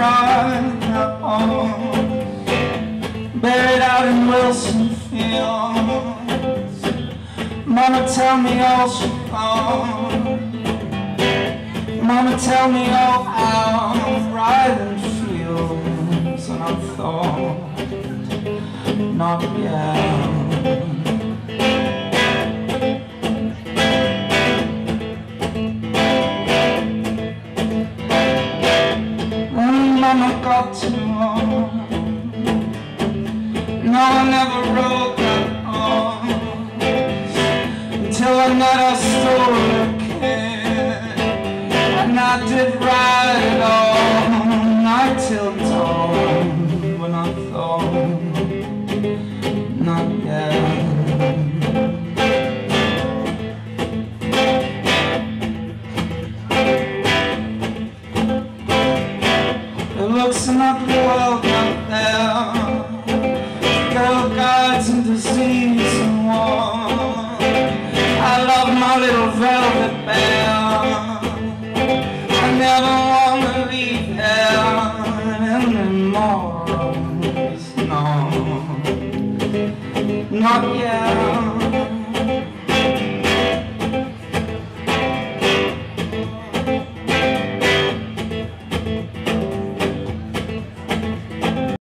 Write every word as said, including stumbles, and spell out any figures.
ride at home, buried out in Wilson Fields. Mama, tell me all she found. Mama, tell me all how riding fields, and I thought, not yet. Mama got too long. No, I never rode that horse until I met a stolen kid, and I did ride it all night till dawn, when I thought, not yet. It looks an ugly world out there, girl guides and disease and war. I love my little velvet bear. I never want to leave here anymore. No, not yet.